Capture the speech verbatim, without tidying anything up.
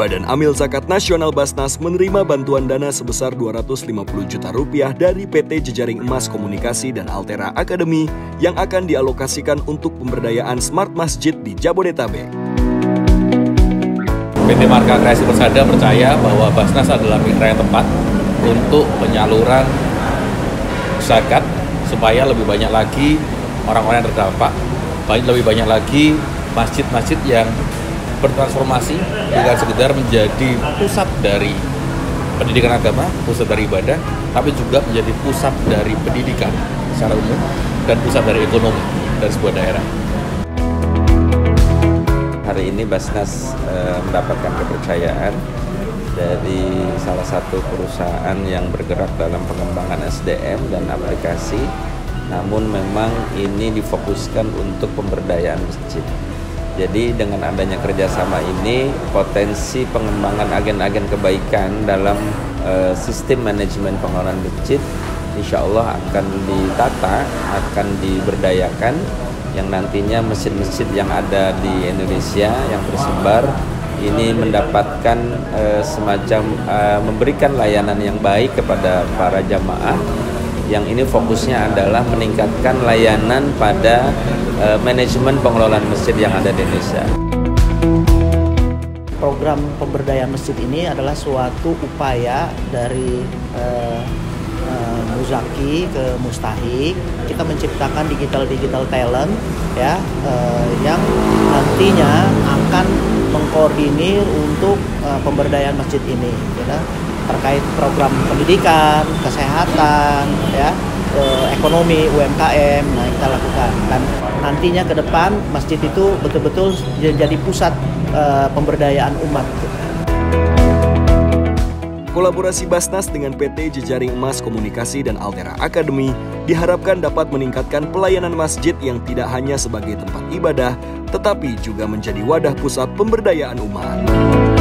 Badan Amil Zakat Nasional Basnas menerima bantuan dana sebesar dua ratus lima puluh juta rupiah dari P T Jejaring Emas Komunikasi dan Altera Academy yang akan dialokasikan untuk pemberdayaan smart masjid di Jabodetabek. P T Marka Kreasi Persada percaya bahwa Basnas adalah mitra yang tepat untuk penyaluran zakat supaya lebih banyak lagi orang-orang yang terdampak, lebih banyak lagi masjid-masjid yang bertransformasi bukan sekedar menjadi pusat dari pendidikan agama, pusat dari ibadah, tapi juga menjadi pusat dari pendidikan secara umum dan pusat dari ekonomi dari sebuah daerah. Hari ini Basnas e, mendapatkan kepercayaan dari salah satu perusahaan yang bergerak dalam pengembangan S D M dan aplikasi, namun memang ini difokuskan untuk pemberdayaan masjid. Jadi dengan adanya kerjasama ini, potensi pengembangan agen-agen kebaikan dalam e, sistem manajemen pengelolaan masjid insya Allah akan ditata, akan diberdayakan, yang nantinya masjid-masjid yang ada di Indonesia yang tersebar ini mendapatkan e, semacam e, memberikan layanan yang baik kepada para jamaah, yang ini fokusnya adalah meningkatkan layanan pada uh, manajemen pengelolaan masjid yang ada di Indonesia. Program pemberdayaan masjid ini adalah suatu upaya dari uh, uh, Muzaki ke Mustahik. Kita menciptakan digital-digital talent ya uh, yang nantinya akan mengkoordinir untuk uh, pemberdayaan masjid ini, ya, terkait program pendidikan, kesehatan, ya, eh, ekonomi, U M K M, nah kita lakukan. Dan nantinya ke depan masjid itu betul-betul jadi pusat eh, pemberdayaan umat. Kolaborasi Basnas dengan P T Jejaring Emas Komunikasi dan Altera Academy diharapkan dapat meningkatkan pelayanan masjid yang tidak hanya sebagai tempat ibadah, tetapi juga menjadi wadah pusat pemberdayaan umat.